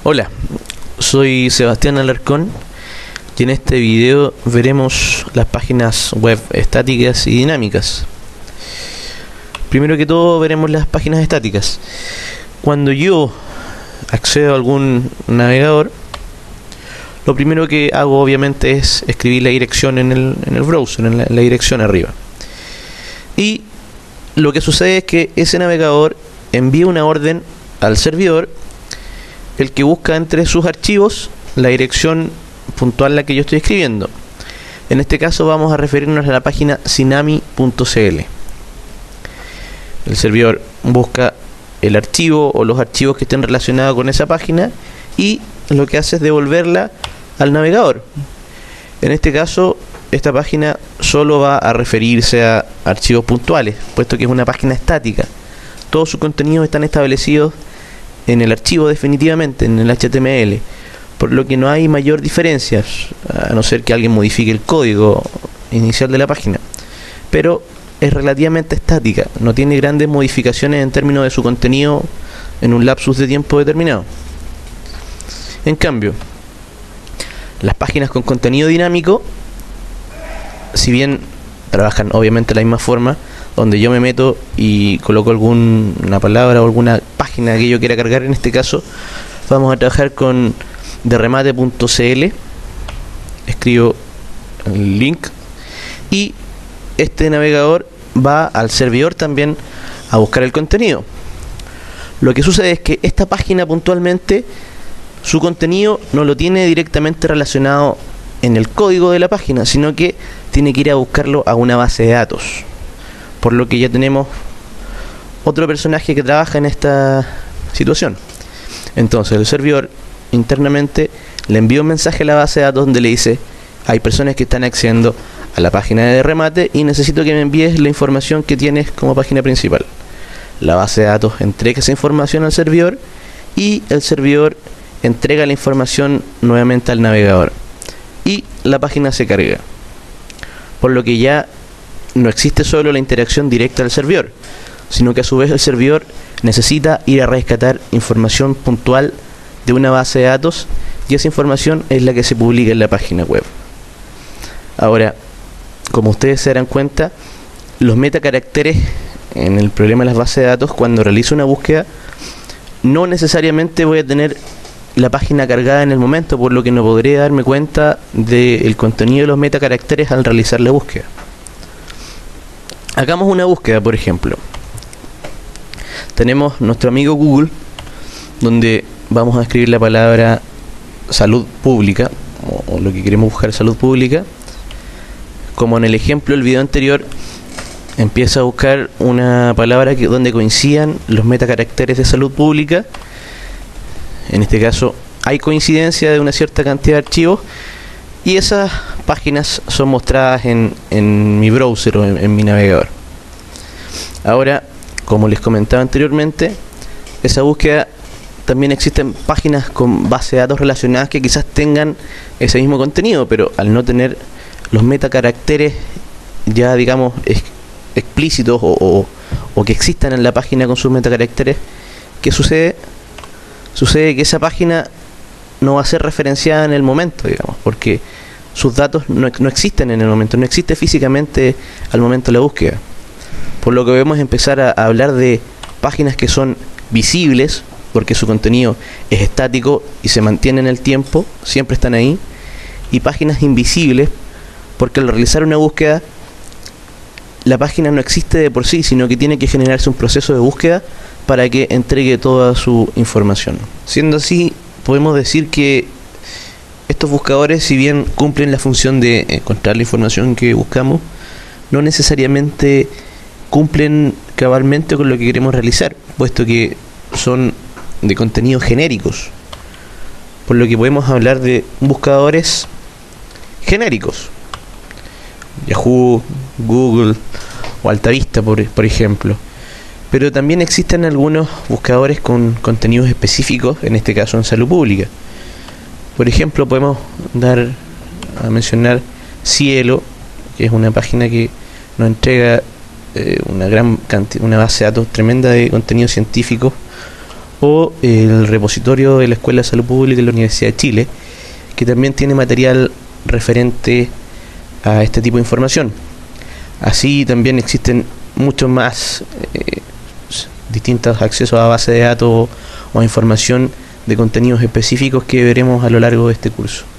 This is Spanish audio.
Hola, soy Sebastián Alarcón y en este video veremos las páginas web estáticas y dinámicas. Primero que todo veremos las páginas estáticas. Cuando yo accedo a algún navegador, lo primero que hago obviamente es escribir la dirección en el browser, en la dirección arriba. Y lo que sucede es que ese navegador envía una orden al servidor, el que busca entre sus archivos la dirección puntual a la que yo estoy escribiendo. En este caso vamos a referirnos a la página sinami.cl. El servidor busca el archivo o los archivos que estén relacionados con esa página y lo que hace es devolverla al navegador. En este caso, esta página solo va a referirse a archivos puntuales, puesto que es una página estática. Todos sus contenidos están establecidos en el archivo definitivamente, en el HTML, por lo que no hay mayor diferencia, a no ser que alguien modifique el código inicial de la página. Pero es relativamente estática, no tiene grandes modificaciones en términos de su contenido en un lapsus de tiempo determinado. En cambio, las páginas con contenido dinámico, si bien trabajan obviamente de la misma forma, donde yo me meto y coloco alguna palabra o alguna página que yo quiera cargar, en este caso vamos a trabajar con derremate.cl. escribo el link y este navegador va al servidor también a buscar el contenido. Lo que sucede es que esta página puntualmente, su contenido no lo tiene directamente relacionado en el código de la página, sino que tiene que ir a buscarlo a una base de datos. Por lo que ya tenemos otro personaje que trabaja en esta situación. Entonces el servidor internamente le envía un mensaje a la base de datos donde le dice: hay personas que están accediendo a la página de remate y necesito que me envíes la información que tienes como página principal. La base de datos entrega esa información al servidor y el servidor entrega la información nuevamente al navegador y la página se carga. Por lo que ya no existe solo la interacción directa del servidor, sino que a su vez el servidor necesita ir a rescatar información puntual de una base de datos y esa información es la que se publica en la página web. Ahora, como ustedes se darán cuenta, los metacaracteres en el problema de las bases de datos, cuando realizo una búsqueda, no necesariamente voy a tener la página cargada en el momento, por lo que no podré darme cuenta del contenido de los metacaracteres al realizar la búsqueda. Hagamos una búsqueda, por ejemplo. Tenemos nuestro amigo Google, donde vamos a escribir la palabra salud pública, o lo que queremos buscar, salud pública. Como en el ejemplo del video anterior, empieza a buscar una palabra donde coincidan los metacaracteres de salud pública. En este caso hay coincidencia de una cierta cantidad de archivos y esas páginas son mostradas en mi browser o en mi navegador. Ahora, como les comentaba anteriormente, esa búsqueda también existen páginas con base de datos relacionadas que quizás tengan ese mismo contenido, pero al no tener los metacaracteres ya digamos explícitos o que existan en la página con sus metacaracteres, ¿qué sucede? Sucede que esa página no va a ser referenciada en el momento, digamos, porque sus datos no existen en el momento, no existe físicamente al momento de la búsqueda. Por lo que debemos empezar a hablar de páginas que son visibles, porque su contenido es estático y se mantiene en el tiempo, siempre están ahí, y páginas invisibles, porque al realizar una búsqueda, la página no existe de por sí, sino que tiene que generarse un proceso de búsqueda para que entregue toda su información. Siendo así, podemos decir que estos buscadores, si bien cumplen la función de encontrar la información que buscamos, no necesariamente cumplen cabalmente con lo que queremos realizar, puesto que son de contenidos genéricos, por lo que podemos hablar de buscadores genéricos, Yahoo, Google o Altavista por ejemplo. Pero también existen algunos buscadores con contenidos específicos, en este caso en salud pública. Por ejemplo, podemos dar a mencionar Cielo, que es una página que nos entrega una base de datos tremenda de contenido científico, o el repositorio de la Escuela de Salud Pública de la Universidad de Chile, que también tiene material referente a este tipo de información. Así también existen muchos más distintos accesos a bases de datos o a información de contenidos específicos que veremos a lo largo de este curso.